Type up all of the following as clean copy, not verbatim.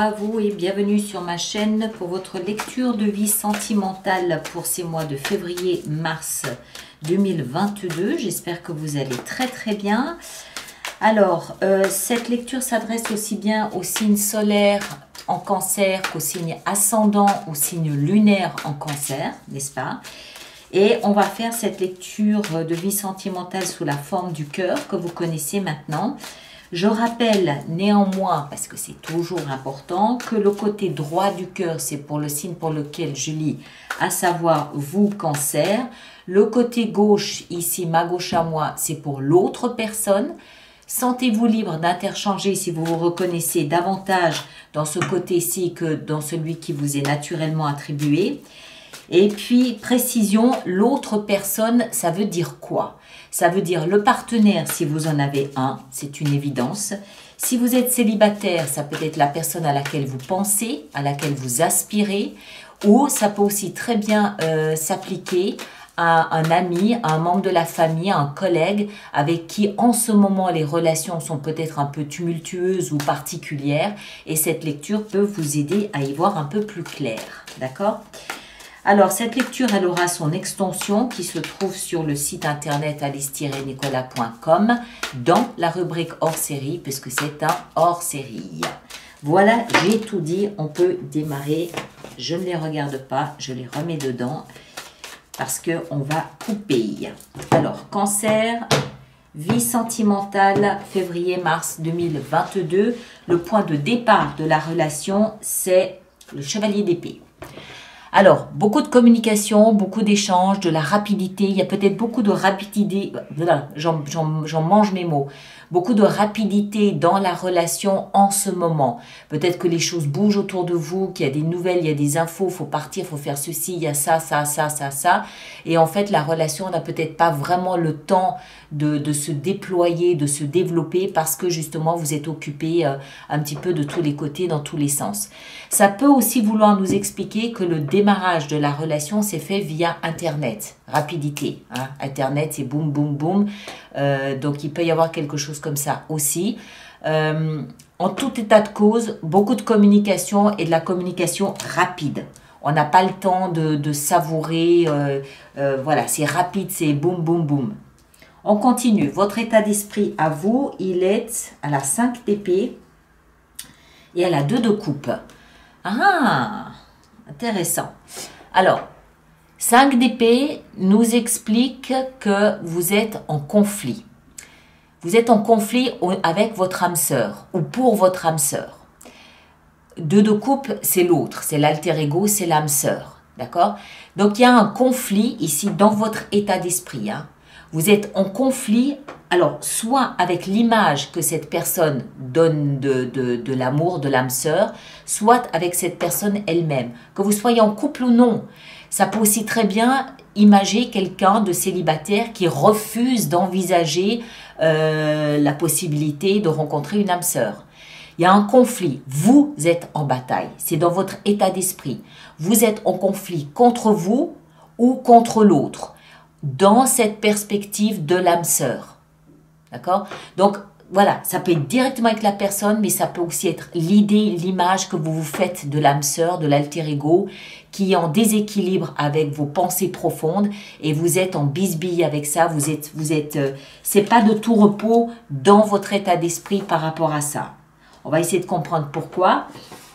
à vous et bienvenue sur ma chaîne pour votre lecture de vie sentimentale pour ces mois de février-mars 2022. J'espère que vous allez très bien. Alors, cette lecture s'adresse aussi bien aux signes solaires en cancer qu'aux signes ascendants, aux signes lunaires en cancer, n'est-ce pas? Et on va faire cette lecture de vie sentimentale sous la forme du cœur que vous connaissez maintenant. Je rappelle néanmoins, parce que c'est toujours important, que le côté droit du cœur, c'est pour le signe pour lequel je lis, à savoir vous, cancer. Le côté gauche, ici, ma gauche à moi, c'est pour l'autre personne. Sentez-vous libre d'interchanger si vous vous reconnaissez davantage dans ce côté-ci que dans celui qui vous est naturellement attribué. Et puis, précision, l'autre personne, ça veut dire quoi? Ça veut dire le partenaire, si vous en avez un, c'est une évidence. Si vous êtes célibataire, ça peut être la personne à laquelle vous pensez, à laquelle vous aspirez, ou ça peut aussi très bien s'appliquer à un ami, à un membre de la famille, à un collègue avec qui en ce moment les relations sont peut-être un peu tumultueuses ou particulières et cette lecture peut vous aider à y voir un peu plus clair, d'accord ? Alors, cette lecture, elle aura son extension qui se trouve sur le site internet alice-nicolas.com dans la rubrique hors-série, puisque c'est un hors-série. Voilà, j'ai tout dit, on peut démarrer. Je ne les regarde pas, je les remets dedans parce qu'on va couper. Alors, cancer, vie sentimentale, février-mars 2022. Le point de départ de la relation, c'est le chevalier d'épée. Alors, beaucoup de communication, beaucoup d'échanges, de la rapidité. Il y a peut-être beaucoup de rapidité. Voilà, j'en mange mes mots. Beaucoup de rapidité dans la relation en ce moment. Peut-être que les choses bougent autour de vous, qu'il y a des nouvelles, il y a des infos, il faut partir, il faut faire ceci, il y a ça. Et en fait, la relation n'a peut-être pas vraiment le temps de se déployer, de se développer parce que justement, vous êtes occupé un petit peu de tous les côtés, dans tous les sens. Ça peut aussi vouloir nous expliquer que le démarrage de la relation s'est fait via Internet. Rapidité. Hein. Internet, c'est boum, boum, boum. Donc, il peut y avoir quelque chose comme ça aussi. En tout état de cause, beaucoup de communication et de la communication rapide. On n'a pas le temps de savourer. Voilà, c'est rapide, c'est boum, boum, boum. On continue. Votre état d'esprit à vous, il est à la 5 d'épée et à la 2 de coupe. Ah, intéressant. Alors, 5 d'épée nous explique que vous êtes en conflit. Vous êtes en conflit avec votre âme sœur ou pour votre âme sœur. 2 de coupe, c'est l'autre, c'est l'alter ego, c'est l'âme sœur. D'accord? Donc, il y a un conflit ici dans votre état d'esprit. Hein. Vous êtes en conflit, alors, soit avec l'image que cette personne donne de l'amour, de l'âme sœur, soit avec cette personne elle-même. Que vous soyez en couple ou non, ça peut aussi très bien imager quelqu'un de célibataire qui refuse d'envisager la possibilité de rencontrer une âme sœur. Il y a un conflit, vous êtes en bataille, c'est dans votre état d'esprit. Vous êtes en conflit contre vous ou contre l'autre, dans cette perspective de l'âme sœur. D'accord? Donc, voilà, ça peut être directement avec la personne, mais ça peut aussi être l'idée, l'image que vous vous faites de l'âme sœur, de l'alter ego, qui est en déséquilibre avec vos pensées profondes et vous êtes en bisbille avec ça. C'est pas de tout repos dans votre état d'esprit par rapport à ça. On va essayer de comprendre pourquoi.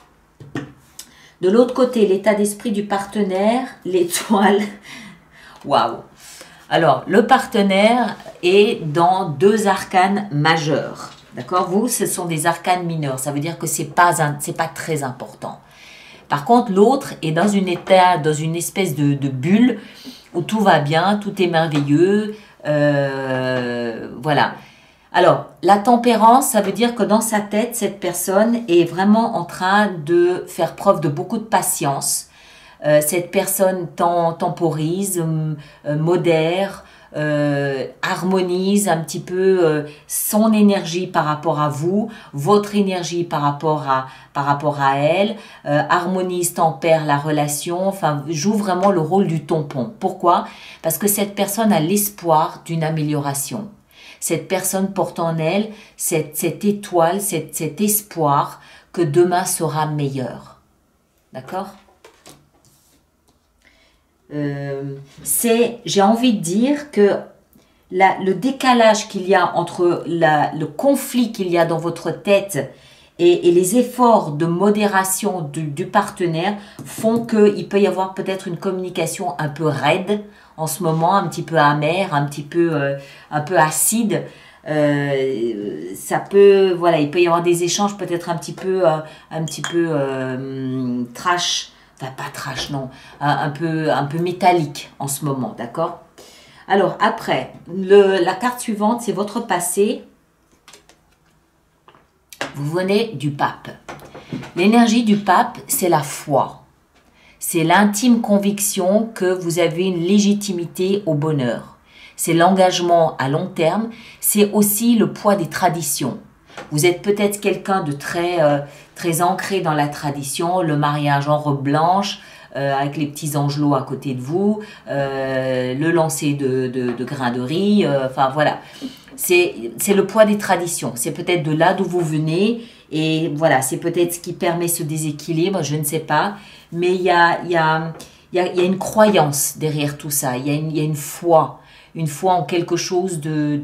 De l'autre côté, l'état d'esprit du partenaire, l'étoile. Waouh! Alors, le partenaire est dans 2 arcanes majeurs. D'accord? Vous, ce sont des arcanes mineurs. Ça veut dire que c'est pas très important. Par contre, l'autre est dans une espèce de bulle où tout va bien, tout est merveilleux. Voilà. Alors, la tempérance, ça veut dire que dans sa tête, cette personne est vraiment en train de faire preuve de beaucoup de patience. Cette personne temporise, modère, harmonise un petit peu son énergie par rapport à vous, votre énergie par rapport à elle, harmonise, tempère la relation, enfin joue vraiment le rôle du tampon. Pourquoi? Parce que cette personne a l'espoir d'une amélioration. Cette personne porte en elle cette étoile, cet espoir que demain sera meilleur. D'accord? J'ai envie de dire que le décalage qu'il y a entre le conflit qu'il y a dans votre tête et les efforts de modération du partenaire font qu'il peut y avoir peut-être une communication un peu raide en ce moment, un petit peu amère, un peu acide. Ça peut, voilà, il peut y avoir des échanges peut-être un petit peu trash, enfin pas trash non, un peu métallique en ce moment, d'accord? Alors après, la carte suivante, c'est votre passé. Vous venez du pape. L'énergie du pape, c'est la foi. C'est l'intime conviction que vous avez une légitimité au bonheur. C'est l'engagement à long terme. C'est aussi le poids des traditions. Vous êtes peut-être quelqu'un de très ancré dans la tradition, le mariage en robe blanche, avec les petits angelots à côté de vous, le lancer de grains de riz, enfin voilà. C'est le poids des traditions. C'est peut-être de là d'où vous venez. Et voilà, c'est peut-être ce qui permet ce déséquilibre, je ne sais pas. Mais il y a une croyance derrière tout ça. Il y a une foi. Une foi en quelque chose de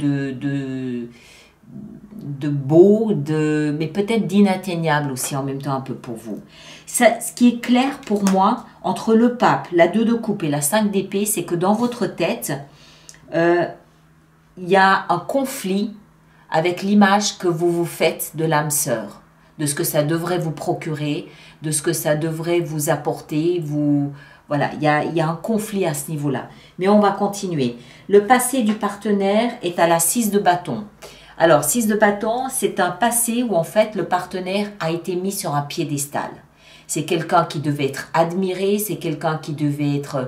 beau, mais peut-être d'inatteignable aussi en même temps un peu pour vous. Ce qui est clair pour moi, entre le pape, la 2 de coupe et la 5 d'épée, c'est que dans votre tête, il y a un conflit avec l'image que vous vous faites de l'âme sœur, de ce que ça devrait vous procurer, de ce que ça devrait vous apporter. Voilà, il y a un conflit à ce niveau-là. Mais on va continuer. Le passé du partenaire est à la 6 de bâton. Alors, 6 de bâton, c'est un passé où en fait le partenaire a été mis sur un piédestal. C'est quelqu'un qui devait être admiré, c'est quelqu'un qui devait être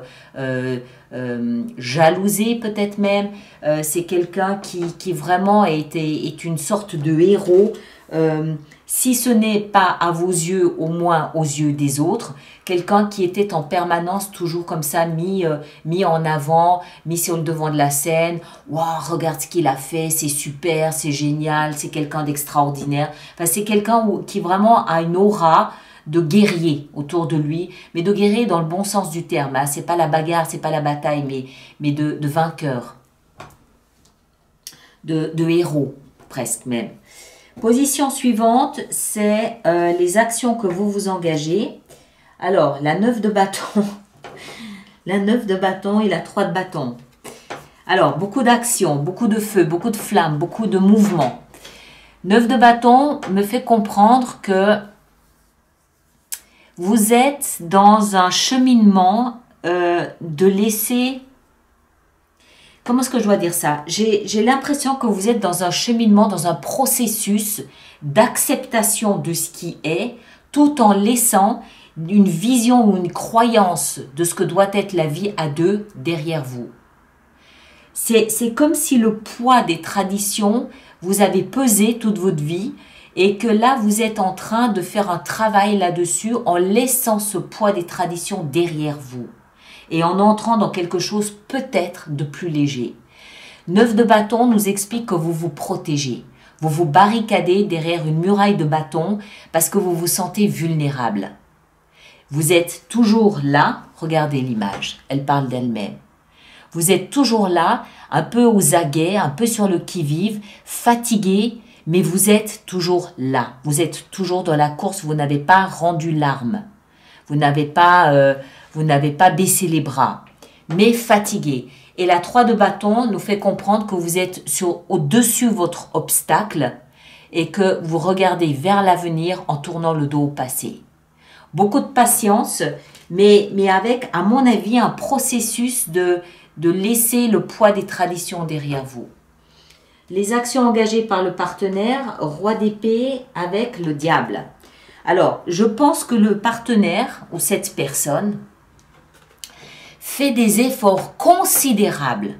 jalousé peut-être même. C'est quelqu'un qui vraiment est une sorte de héros. Si ce n'est pas à vos yeux, au moins aux yeux des autres, quelqu'un qui était en permanence toujours comme ça, mis en avant, mis sur le devant de la scène. Waouh, regarde ce qu'il a fait, c'est super, c'est génial, c'est quelqu'un d'extraordinaire. Enfin, c'est quelqu'un qui vraiment a une aura de guerrier autour de lui, mais de guerrier dans le bon sens du terme. Hein. C'est pas la bagarre, c'est pas la bataille, mais de vainqueur, de héros, presque même. Position suivante, c'est les actions que vous vous engagez. Alors, la 9 de bâton, la 9 de bâton et la 3 de bâton. Alors, beaucoup d'actions, beaucoup de feu, beaucoup de flammes, beaucoup de mouvements. 9 de bâton me fait comprendre que vous êtes dans un cheminement de laisser... Comment est-ce que je dois dire ça? J'ai l'impression que vous êtes dans un cheminement, dans un processus d'acceptation de ce qui est, tout en laissant une vision ou une croyance de ce que doit être la vie à deux derrière vous. C'est comme si le poids des traditions vous avait pesé toute votre vie et que là, vous êtes en train de faire un travail là-dessus en laissant ce poids des traditions derrière vous et en entrant dans quelque chose peut-être de plus léger. 9 de bâton nous explique que vous vous protégez. Vous vous barricadez derrière une muraille de bâton parce que vous vous sentez vulnérable. Vous êtes toujours là, regardez l'image, elle parle d'elle-même. Vous êtes toujours là, un peu aux aguets, un peu sur le qui-vive, fatigué, mais vous êtes toujours là. Vous êtes toujours dans la course, vous n'avez pas rendu l'arme. Vous n'avez pas baissé les bras, mais fatigué. Et la 3 de bâton nous fait comprendre que vous êtes au-dessus de votre obstacle et que vous regardez vers l'avenir en tournant le dos au passé. Beaucoup de patience, mais avec, à mon avis, un processus de laisser le poids des traditions derrière vous. Les actions engagées par le partenaire, roi d'épée avec le diable. Alors, je pense que le partenaire ou cette personne fait des efforts considérables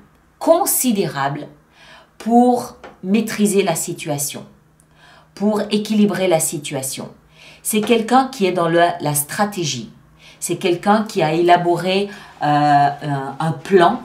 pour maîtriser la situation, pour équilibrer la situation. C'est quelqu'un qui est dans la stratégie. C'est quelqu'un qui a élaboré un plan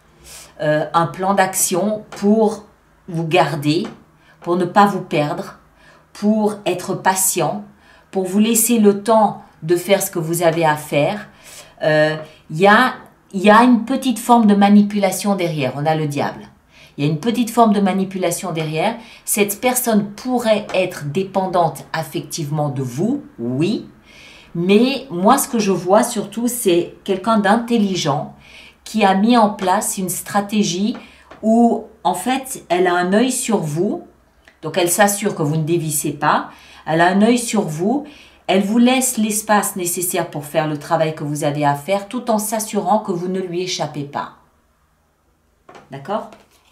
d'action pour vous garder, pour ne pas vous perdre, pour être patient, pour vous laisser le temps de faire ce que vous avez à faire. Il y a une petite forme de manipulation derrière. On a le diable. Il y a une petite forme de manipulation derrière. Cette personne pourrait être dépendante affectivement de vous, oui. Mais moi, ce que je vois surtout, c'est quelqu'un d'intelligent qui a mis en place une stratégie où, en fait, elle a un œil sur vous. Donc, elle s'assure que vous ne dévissez pas. Elle a un œil sur vous. Elle vous laisse l'espace nécessaire pour faire le travail que vous avez à faire, tout en s'assurant que vous ne lui échappez pas. D'accord ?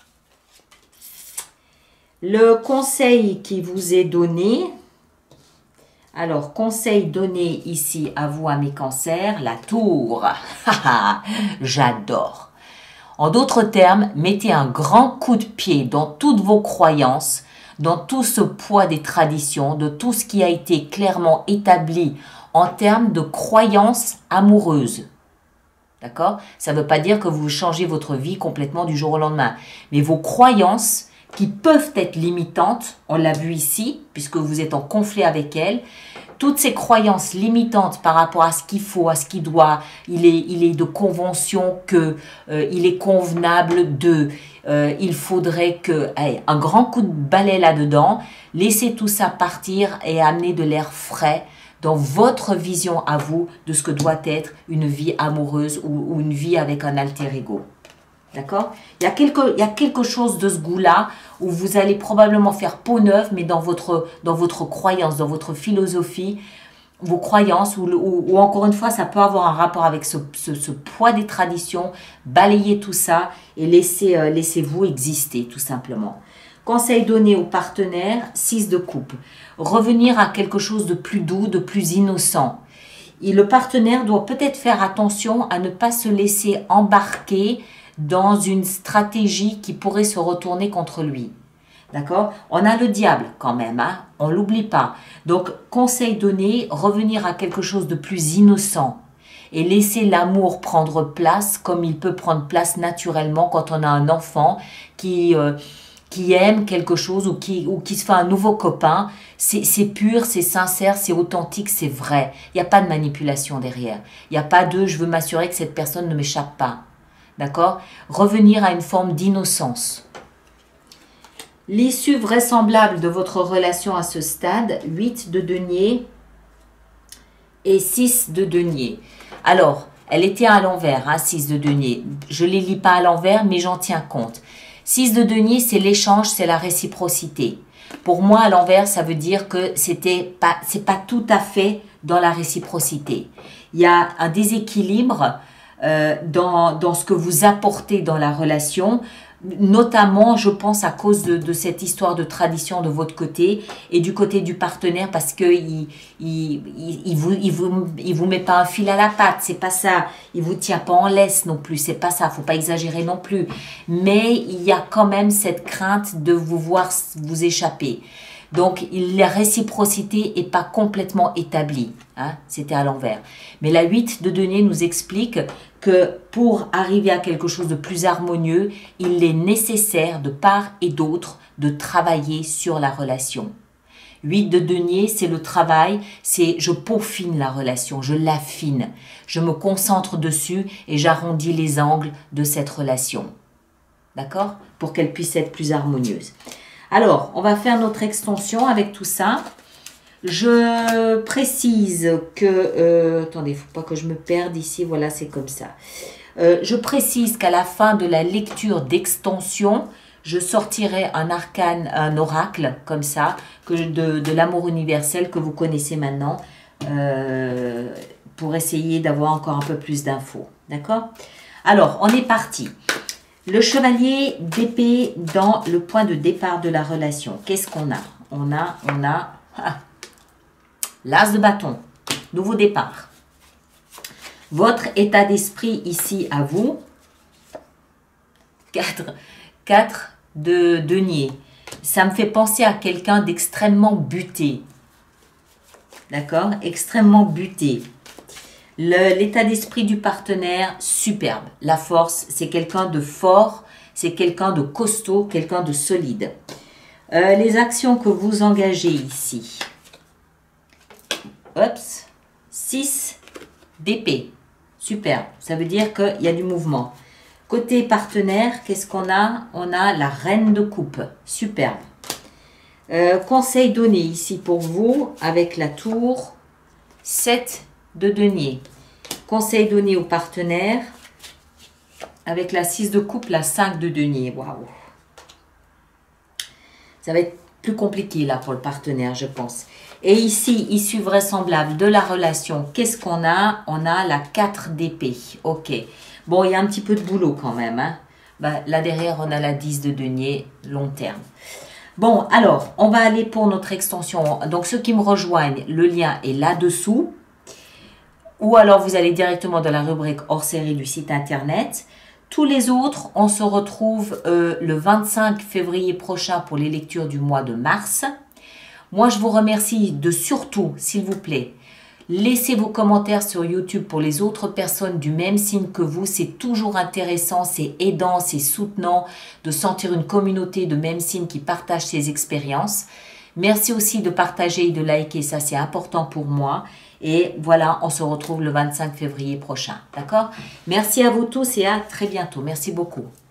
Le conseil qui vous est donné, alors conseil donné ici à vous, à mes cancers, la tour. J'adore. En d'autres termes, mettez un grand coup de pied dans toutes vos croyances, dans tout ce poids des traditions, de tout ce qui a été clairement établi en termes de croyances amoureuses. D'accord ? Ça ne veut pas dire que vous changez votre vie complètement du jour au lendemain, mais vos croyances qui peuvent être limitantes, on l'a vu ici, puisque vous êtes en conflit avec elles, toutes ces croyances limitantes par rapport à ce qu'il faut, à ce qu'il doit, il est de convention que, il est convenable de, il faudrait que, un grand coup de balai là-dedans, laissez tout ça partir et amener de l'air frais dans votre vision à vous de ce que doit être une vie amoureuse ou une vie avec un alter ego. D'accord ? Il y a quelque chose de ce goût-là où vous allez probablement faire peau neuve, mais dans votre croyance, dans votre philosophie, vos croyances, ou encore une fois, ça peut avoir un rapport avec ce poids des traditions. Balayez tout ça et laissez-vous exister, tout simplement. Conseil donné aux partenaires, 6 de coupe. Revenir à quelque chose de plus doux, de plus innocent. Et le partenaire doit peut-être faire attention à ne pas se laisser embarquer dans une stratégie qui pourrait se retourner contre lui. D'accord ? On a le diable quand même, hein ? On ne l'oublie pas. Donc, conseil donné, revenir à quelque chose de plus innocent et laisser l'amour prendre place comme il peut prendre place naturellement quand on a un enfant qui aime quelque chose ou qui se fait un nouveau copain. C'est pur, c'est sincère, c'est authentique, c'est vrai. Il n'y a pas de manipulation derrière. Il n'y a pas de « je veux m'assurer que cette personne ne m'échappe pas ». D'accord ? Revenir à une forme d'innocence. L'issue vraisemblable de votre relation à ce stade, 8 de denier et 6 de denier. Alors, elle était à l'envers, hein, 6 de denier. Je ne les lis pas à l'envers, mais j'en tiens compte. 6 de denier, c'est l'échange, c'est la réciprocité. Pour moi, à l'envers, ça veut dire que c'est pas tout à fait dans la réciprocité. Il y a un déséquilibre dans ce que vous apportez dans la relation, notamment, je pense, à cause de cette histoire de tradition de votre côté et du côté du partenaire, parce que il vous met pas un fil à la patte, c'est pas ça. Il vous tient pas en laisse non plus, c'est pas ça. Faut pas exagérer non plus. Mais il y a quand même cette crainte de vous voir vous échapper. Donc, la réciprocité n'est pas complètement établie. Hein, c'était à l'envers. Mais la 8 de denier nous explique que pour arriver à quelque chose de plus harmonieux, il est nécessaire de part et d'autre de travailler sur la relation. 8 de denier, c'est le travail, c'est je peaufine la relation, je l'affine, je me concentre dessus et j'arrondis les angles de cette relation. D'accord ? Pour qu'elle puisse être plus harmonieuse. Alors, on va faire notre extension avec tout ça. Je précise que... attendez, il ne faut pas que je me perde ici. Voilà, c'est comme ça. Je précise qu'à la fin de la lecture d'extension, je sortirai un arcane, un oracle, comme ça, de l'amour universel que vous connaissez maintenant, pour essayer d'avoir encore un peu plus d'infos. D'accord ? Alors, on est parti. Le chevalier d'épée dans le point de départ de la relation. Qu'est-ce qu'on a ? On a l'as de bâton. Nouveau départ. Votre état d'esprit ici à vous. 4 de denier. Ça me fait penser à quelqu'un d'extrêmement buté. D'accord ? Extrêmement buté. L'état d'esprit du partenaire, superbe. La force, c'est quelqu'un de fort, c'est quelqu'un de costaud, quelqu'un de solide. Les actions que vous engagez ici. Oups, 6 d'épée. Super, ça veut dire qu'il y a du mouvement. Côté partenaire, qu'est-ce qu'on a? On a la reine de coupe. Superbe. Conseil donné ici pour vous avec la tour 7 de denier. Conseil donné aux partenaires avec la 6 de coupe, la 5 de denier. Waouh! Ça va être plus compliqué là pour le partenaire, je pense. Et ici, issue vraisemblable de la relation, qu'est-ce qu'on a? On a la 4 d'épée. Ok. Bon, il y a un petit peu de boulot quand même. Hein. Là derrière, on a la 10 de denier, long terme. Bon, alors, on va aller pour notre extension. Donc, ceux qui me rejoignent, le lien est là-dessous. Ou alors, vous allez directement dans la rubrique hors série du site internet. Tous les autres, on se retrouve le 25 février prochain pour les lectures du mois de mars. Moi, je vous remercie de surtout, s'il vous plaît, laissez vos commentaires sur YouTube pour les autres personnes du même signe que vous. C'est toujours intéressant, c'est aidant, c'est soutenant de sentir une communauté de même signe qui partage ses expériences. Merci aussi de partager et de liker, ça c'est important pour moi. Et voilà, on se retrouve le 25 février prochain. D'accord? Merci à vous tous et à très bientôt. Merci beaucoup.